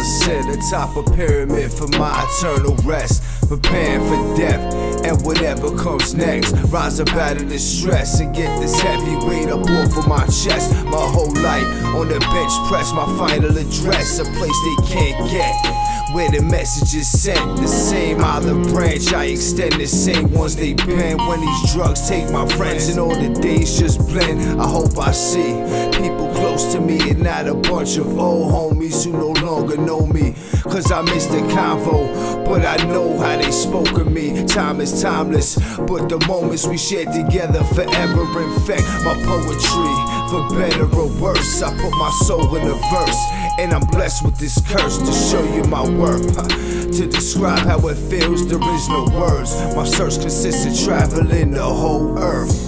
sit atop a pyramid for my eternal rest, preparing for death and whatever comes next. Rise up out of the stress and get this heavy weight up off of my chest. My whole life on the bench press, my final address, a place they can't get, where the message is sent. The same olive branch I extend, the same ones they bend. When these drugs take my friends and all the days just blend, I hope I see people close to me and not a bunch of old homies who no longer know me. Cause I miss the convo, but I know how they spoke of me. Time is timeless, but the moments we shared together forever infect my poetry. For better or worse, I put my soul in a verse, and I'm blessed with this curse to show you my worth. To describe how it feels, there is no words. My search consists of traveling the whole earth.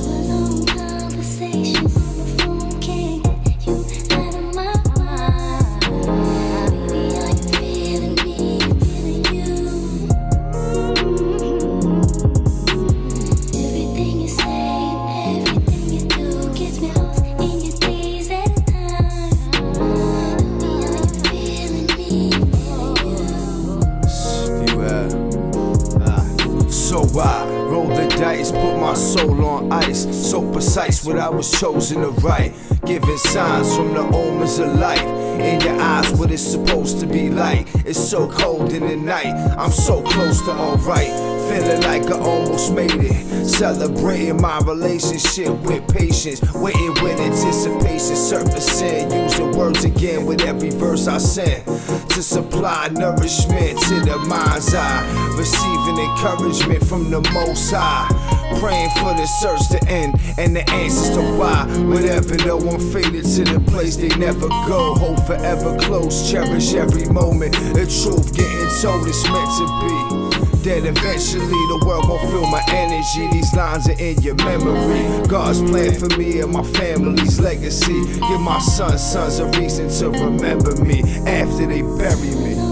So I roll the dice, put my soul on ice. So precise what I was chosen to write, giving signs from the omens of life. In your eyes what it's supposed to be like. It's so cold in the night, I'm so close to alright. Feeling like I almost made it, celebrating my relationship with patience, waiting with anticipation, surfacing, using words again with every verse I send, to supply nourishment to the mind's eye, receiving encouragement from the Most High, praying for the search to end and the answers to why. Whatever, no one faded to the place they never go. Hold forever close, cherish every moment. The truth getting told it's meant to be. That eventually the world gon' feel my energy. These lines are in your memory. God's plan for me and my family's legacy. Give my sons a reason to remember me after they bury me.